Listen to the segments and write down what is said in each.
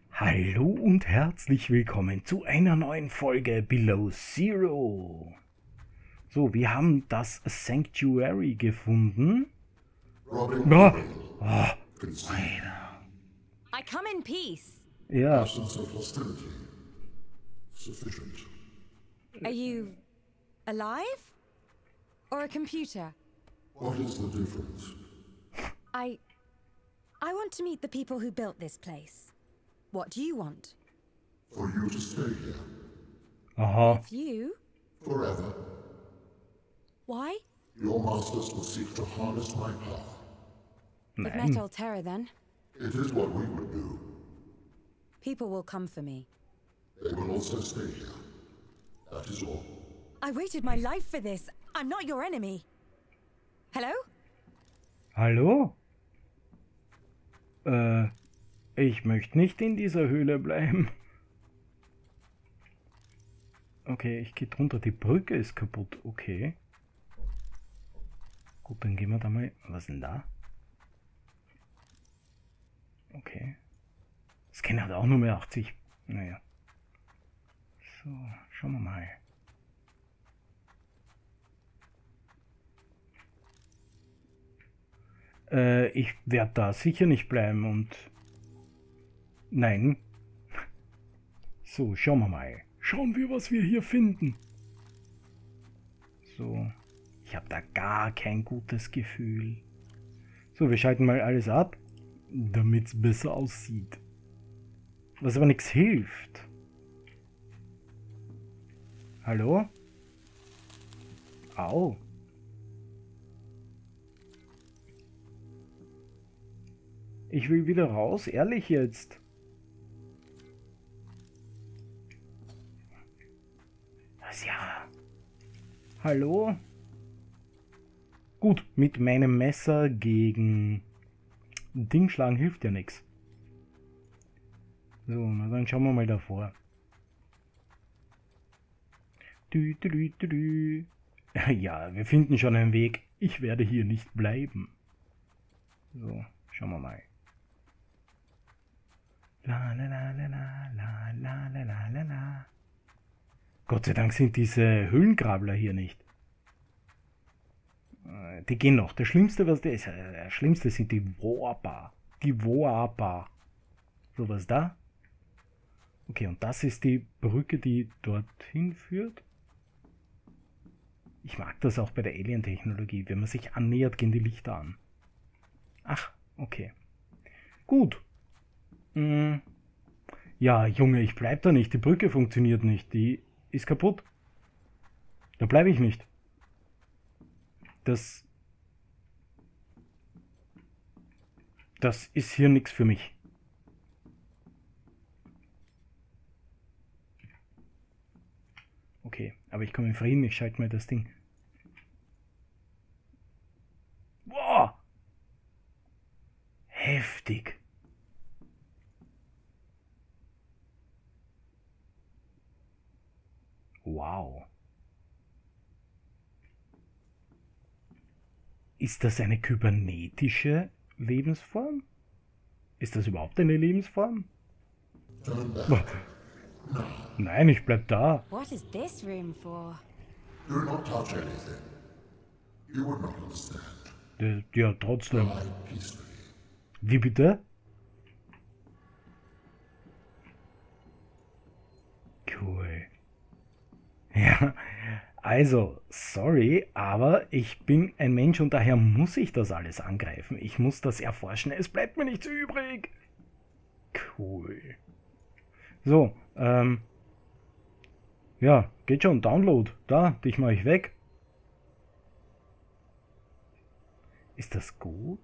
Hallo und herzlich willkommen zu einer neuen Folge Below Zero. So, wir haben das Sanctuary gefunden. Robin Ah, Alter. I come in peace. ja, Absence of hostility. Sufficient. Are you alive? Or a computer? What is the difference? I want to meet the people who built this place. What do you want? For you to stay here. aha, If you? Forever. Why? Your masters will seek to harness my power. You've nein, met Altera then. It is what we would do. People will come for me. They will also stay here. That is all. I waited my life for this. I'm not your enemy. Hello? hallo? Ich möchte nicht in dieser Höhle bleiben. Okay, ich gehe drunter, die Brücke ist kaputt, okay. Gut, dann gehen wir da mal, was ist denn da? Okay. Das Scan hat auch nur mehr 80. Naja. So, schauen wir mal. Ich werde da sicher nicht bleiben und... Nein. So, schauen wir mal. Schauen wir, was wir hier finden. So. Ich habe da gar kein gutes Gefühl. So, wir schalten mal alles ab, damit es besser aussieht. Was aber nichts hilft. Hallo? Au. Ich will wieder raus, ehrlich jetzt. Was ja? Hallo? Gut, mit meinem Messer gegen Ding schlagen hilft ja nichts. So, na dann schauen wir mal davor. Dü, dü, dü, dü, dü. Ja, wir finden schon einen Weg. Ich werde hier nicht bleiben. So, schauen wir mal. La la la la la la la la la la la. Gott sei Dank sind diese Höhlengrabler hier nicht. Die gehen noch. Das Schlimmste, was das ist, das Schlimmste sind die Warper. Die Warper. So, was da? Okay, und das ist die Brücke, die dorthin führt. Ich mag das auch bei der Alien-Technologie. Wenn man sich annähert, gehen die Lichter an. Ach, okay. Gut. Ja, Junge, ich bleib da nicht. Die Brücke funktioniert nicht. Die ist kaputt. Da bleibe ich nicht. Das ist hier nichts für mich. Okay, aber ich komme in Frieden. Ich schalte mal das Ding. Boah! Heftig. Wow. Ist das eine kybernetische Lebensform? Ist das überhaupt eine Lebensform? Turn back. Nein, ich bleib da. What is this room for? Do not touch anything. You would not understand. Ja, trotzdem. Die peacefully. Wie bitte? Cool. Ja, also, sorry, aber ich bin ein Mensch und daher muss ich das alles angreifen. Ich muss das erforschen. Es bleibt mir nichts übrig. Cool. So, ja, geht schon. Download. Da, dich mache ich weg. Ist das gut?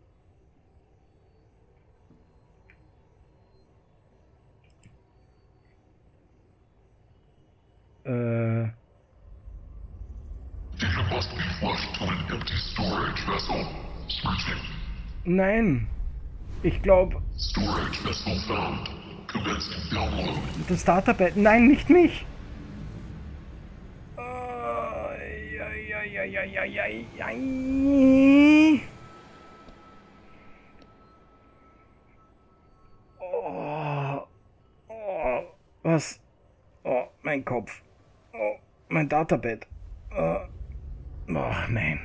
Data must be flushed to an empty storage vessel. Searching. Nein. Ich glaube, Storage vessel found. Commencing download. das Database. Nein, nicht mich. Oh, Mein Kopf. Oh, mein Databed. Oh, nein.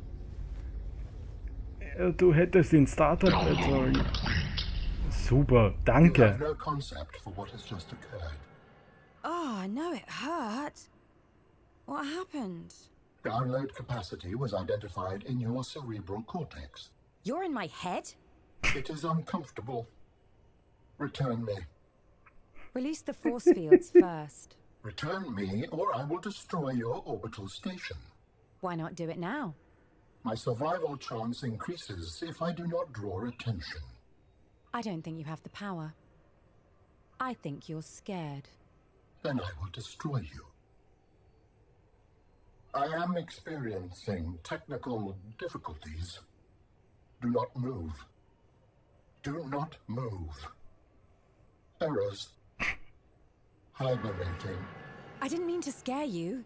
Du hättest ins Databed sollen. Super, You danke. have no concept for what has just occurred. Oh, I know it hurt. What happened? Download capacity was identified in your cerebral cortex. You're in my head? It is uncomfortable. Return me. Release the force fields first. Return me, or I will destroy your orbital station. Why not do it now? My survival chance increases if I do not draw attention. I don't think you have the power. I think you're scared. Then I will destroy you. I am experiencing technical difficulties. Do not move. Do not move. Errors. Hibernating. I didn't mean to scare you.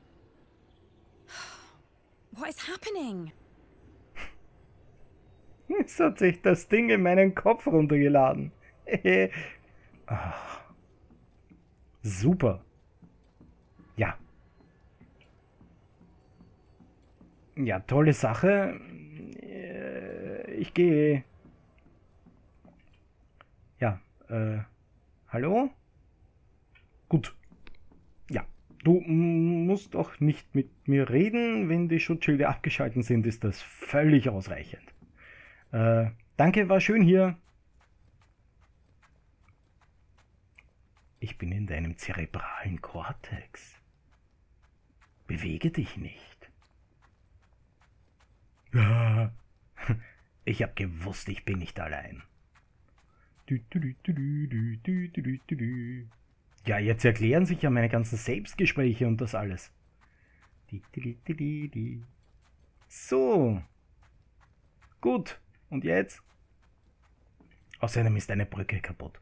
What is happening? Es hat sich das Ding in meinen Kopf runtergeladen. Ah. Super. Ja. Ja, tolle Sache. Ich gehe. Ja, hallo? Gut. Ja, du musst auch nicht mit mir reden. Wenn die Schutzschilde abgeschaltet sind, ist das völlig ausreichend. Danke, war schön hier. Ich bin in deinem zerebralen Kortex. Bewege dich nicht. Ja. Ich hab gewusst, ich bin nicht allein. Ja, jetzt erklären sich ja meine ganzen Selbstgespräche und das alles. So. Gut. Und jetzt? Außerdem ist eine Brücke kaputt.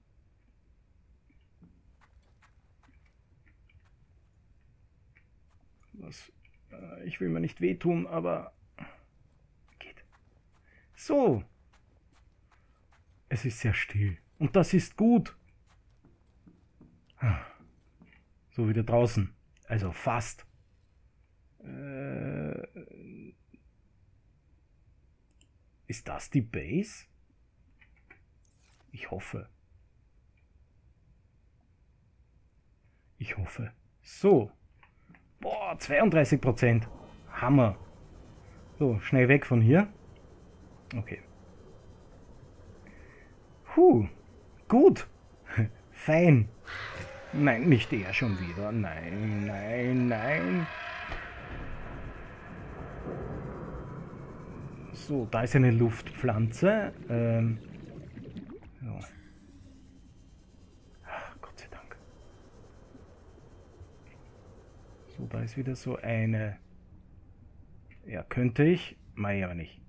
Was? Ich will mir nicht wehtun, aber geht. So. Es ist sehr still. Und das ist gut. So wieder draußen. Also fast. Ist das die Base? Ich hoffe. Ich hoffe. So. Boah, 32%. Hammer. So, schnell weg von hier. Okay. Gut. Fein. Nein, nicht er schon wieder. Nein, nein, nein. So, da ist eine Luftpflanze. So. Ach, Gott sei Dank. So, da ist wieder so eine... Ja, könnte ich. Mach aber nicht.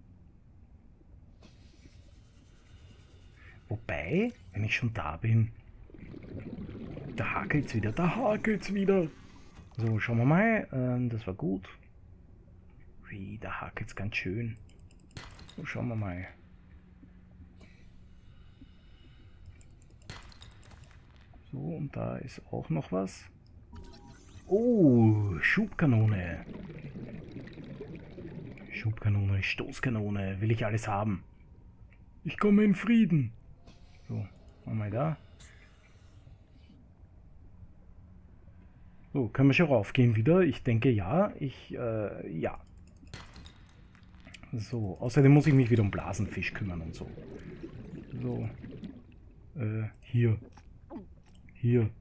Wobei, wenn ich schon da bin... Da hakelt's wieder, da hakelt's wieder. So, schauen wir mal. Das war gut. Wie, da hakelt's ganz schön. So, schauen wir mal. So, und da ist auch noch was. Oh, Schubkanone. Schubkanone, Stoßkanone, will ich alles haben. Ich komme in Frieden. So, mal da. So, können wir schon raufgehen wieder? Ich denke ja. Ja. So, außerdem muss ich mich wieder um Blasenfisch kümmern und so. So. Hier. Hier.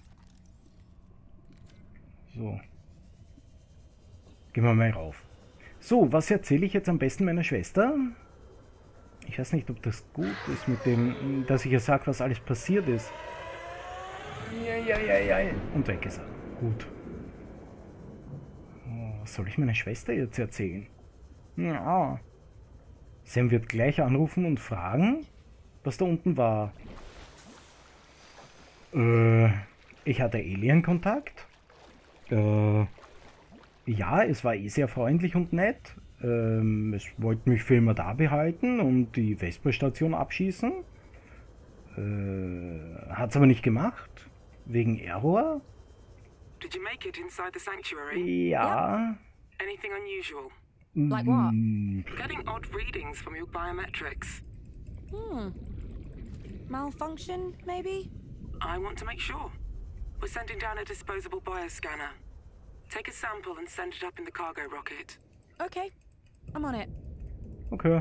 So. Gehen wir mal rauf. So, was erzähle ich jetzt am besten meiner Schwester? Ich weiß nicht, ob das gut ist mit dem, dass ich ihr sage, was alles passiert ist. Ja. Und weg ist er. Gut. Oh, was soll ich meiner Schwester jetzt erzählen? Ja. Sam wird gleich anrufen und fragen, was da unten war. Ich hatte Alien-Kontakt. Ja, es war eh sehr freundlich und nett. Es wollten mich für immer da behalten und die Vesper-Station abschießen. Hat es aber nicht gemacht. Wegen Error. Did you make it inside the sanctuary? Ja. Anything unusual? Like what? Getting odd readings from your biometrics. Malfunction, maybe? I want to make sure. We're sending down a disposable bioscanner. Take a sample and send it up in the cargo rocket. Okay, I'm on it. Okay.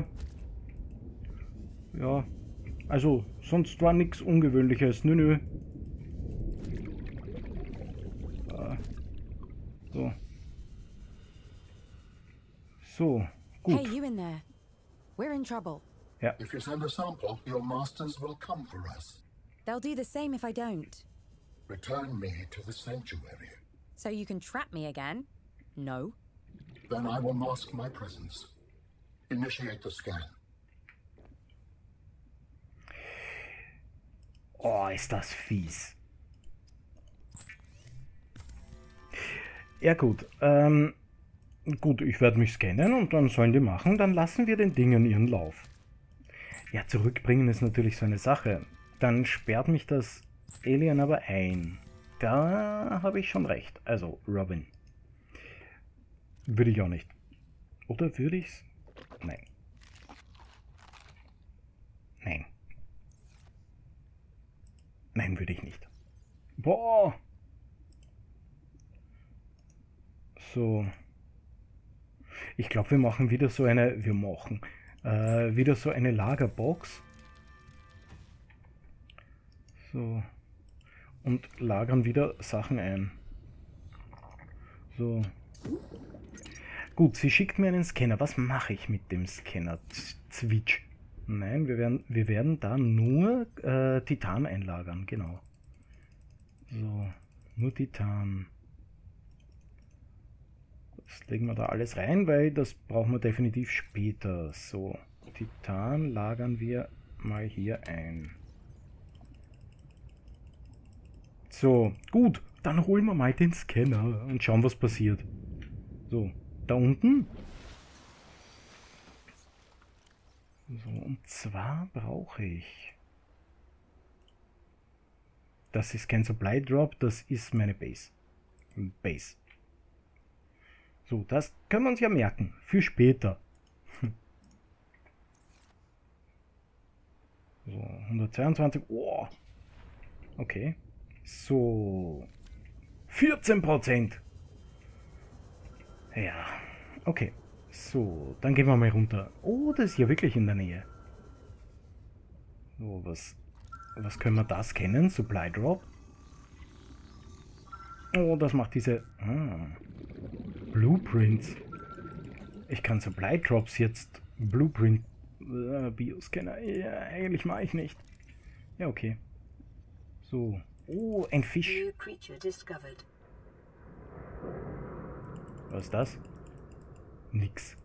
Ja. Also, sonst war nichts Ungewöhnliches. Nö. So. So, gut. Hey, you in there. We're in trouble. If you send a sample, your masters will come for us. They'll do the same if I don't. Return me to the sanctuary. So you can trap me again? No. Then I will mask my presence. Initiate the scan. Oh, ist das fies. Ja gut, gut, ich werde mich scannen und dann sollen die machen, dann lassen wir den Dingen ihren Lauf. Ja, zurückbringen ist natürlich so eine Sache. Dann sperrt mich das Alien aber ein. Da habe ich schon recht. Also, Robin. Würde ich auch nicht. Oder würde ich's? Nein. Nein. Nein, würde ich nicht. Boah! So. Ich glaube, wir machen wieder so eine... wieder so eine Lagerbox. So. Und lagern wieder Sachen ein. So. Gut, sie schickt mir einen Scanner. Was mache ich mit dem Scanner? Switch. Nein, wir werden da nur Titan einlagern, genau. So, nur Titan. Das legen wir da alles rein, weil das brauchen wir definitiv später. So, Titan lagern wir mal hier ein. So, gut, dann holen wir mal den Scanner und schauen, was passiert. So, da unten. So, und zwar brauche ich... Das ist kein Supply Drop, das ist meine Base. So, das können wir uns ja merken. Für später. So, 122. Oh. Okay. So. 14%. Ja. Okay. So, dann gehen wir mal runter. Oh, das ist ja wirklich in der Nähe. So, was können wir da scannen? Supply Drop. Oh, das macht diese... Blueprints. Ich kann Supply Drops jetzt... Blueprint... Bioscanner. Ja, eigentlich mache ich nicht. Ja, okay. So. Oh, ein Fisch. New creature discovered. Was ist das? Nix.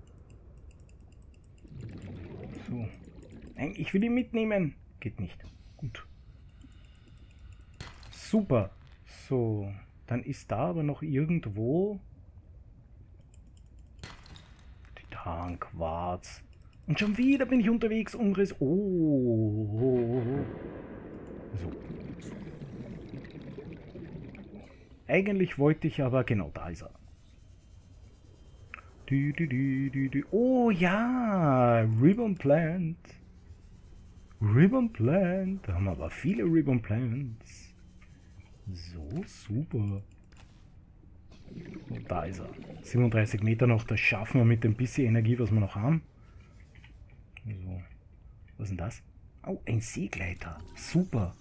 So. Nein, ich will ihn mitnehmen. Geht nicht. Gut. Super. So. Dann ist da aber noch irgendwo... Titan, Quarz. Und schon wieder bin ich unterwegs, Umriss. Oh. So. Eigentlich wollte ich aber... Genau, da ist er. Oh ja, Ribbon Plant. Ribbon Plant. Da haben wir aber viele Ribbon Plants. So, super. Und da ist er. 37 Meter noch, das schaffen wir mit dem bisschen Energie, was wir noch haben. So. Was ist denn das? Oh, ein Seegleiter. Super.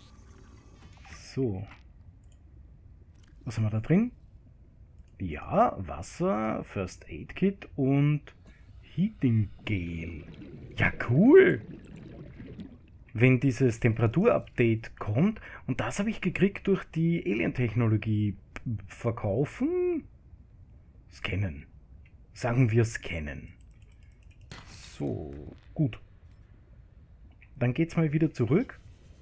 So. Was haben wir da drin? Ja, Wasser, First Aid Kit und Heating Gel. Ja, cool! Wenn dieses Temperaturupdate kommt, und das habe ich gekriegt durch die Alien-Technologie, verkaufen? Scannen. Sagen wir scannen. So, gut. Dann geht's mal wieder zurück.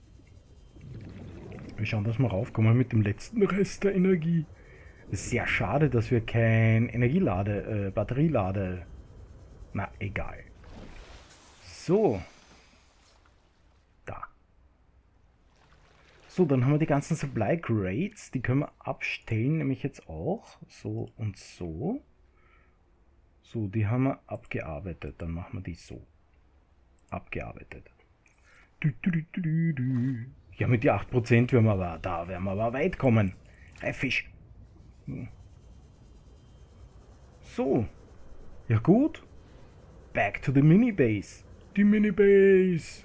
Wir schauen, dass wir raufkommen mit dem letzten Rest der Energie. Ist sehr schade, dass wir kein Batterielade... Na, egal. So. Da. So, dann haben wir die ganzen Supply Crates. Die können wir abstellen, nämlich jetzt auch. So und so. So, die haben wir abgearbeitet. Dann machen wir die so. Abgearbeitet. Ja, mit die 8% werden wir aber weit kommen. Fisch. So. Ja gut. Back to the Minibase. Die Minibase.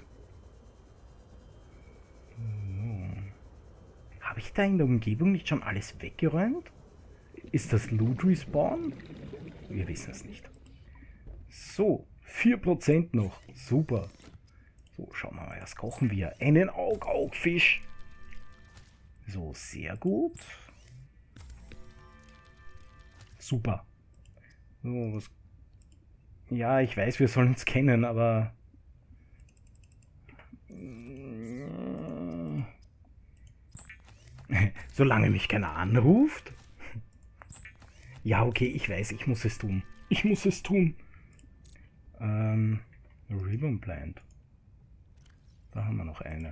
Habe ich da in der Umgebung nicht schon alles weggeräumt? Ist das Loot Respawn? Wir wissen es nicht. So, 4% noch. Super. So, schauen wir mal, was kochen wir? Einen Augfisch. So, sehr gut. Super. So, was... Ja, ich weiß, wir sollen es kennen, aber... Solange mich keiner anruft. Ja, okay, ich weiß, ich muss es tun. Ich muss es tun. Ribbon Plant. Da haben wir noch eine.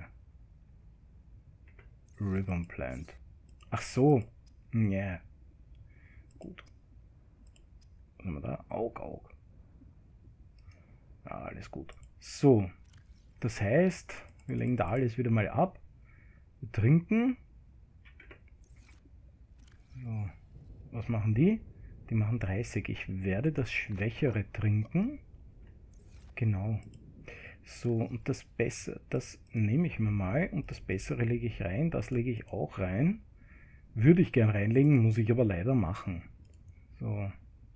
Ribbon Plant. Ach so. Ja. Yeah. Gut. Was haben wir da? Aug. Ja, alles gut. So. Das heißt, wir legen da alles wieder mal ab. Wir trinken. So. Was machen die? Die machen 30. Ich werde das Schwächere trinken. Genau. So, und das Bessere, das nehme ich mir mal. Und das Bessere lege ich rein. Das lege ich auch rein. Würde ich gern reinlegen, muss ich aber leider machen. So.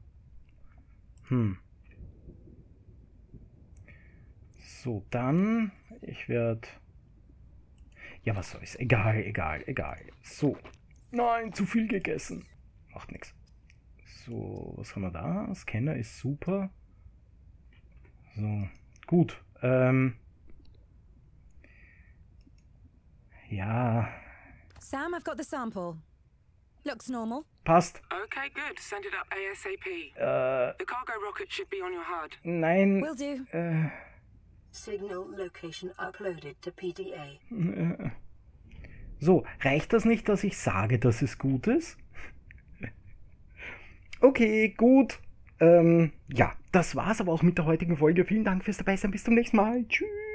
So, dann, ich werde... Ja, was soll's. Egal. So. Nein, zu viel gegessen. Macht nichts. So, was haben wir da? Scanner ist super. So, gut. Ja. Sam, I've got the sample. Looks normal. Passt. Okay, good. Send it up ASAP. The cargo rocket should be on your HUD. Nein. Will do. Signal location uploaded to PDA. So, reicht das nicht, dass ich sage, dass es gut ist? Okay, gut. Ja, das war's aber auch mit der heutigen Folge. Vielen Dank fürs Dabeisein. Bis zum nächsten Mal. Tschüss.